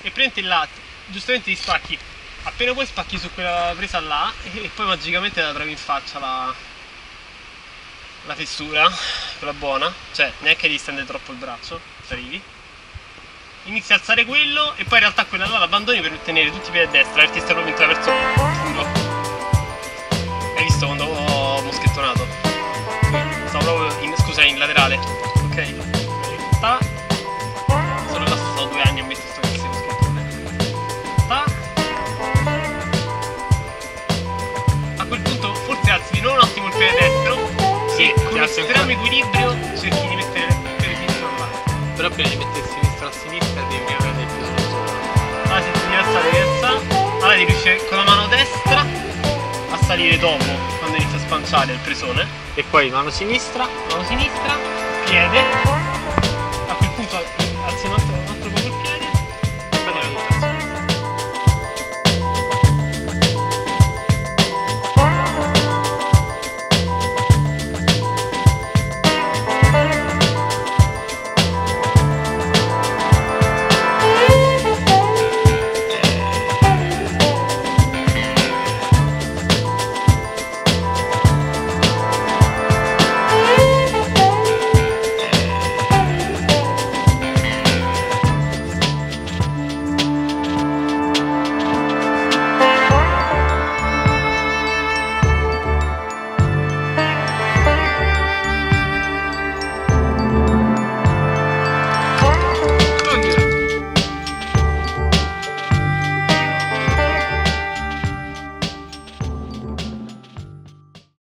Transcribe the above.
e prendi là, giustamente ti spacchi. Appena poi spacchi su quella presa là e poi magicamente la trovi in faccia la fessura, quella buona, cioè neanche di stendere troppo il braccio, ci arrivi. Inizi a alzare quello e poi in realtà quella là l'abbandoni per ottenere tutti i piedi a destra perché stai proprio in traverso puro. Hai visto quando ho moschettonato? Stavo proprio in laterale, ok? Ta. Sono là, sto 2 anni a mettere sto cazzo di moschettone. Ta. A quel punto forse alzi di nuovo un attimo il piede destro. Sì, con estremo equilibrio cerchi di mettere il piede sinistro là. Però prima di mettere il sinistro a sinistra devi avere il più sotto. Allora si devi alzare. Allora devi riuscire con la mano destra a salire dopo, quando inizia a spanciare il presone. E poi mano sinistra, piede,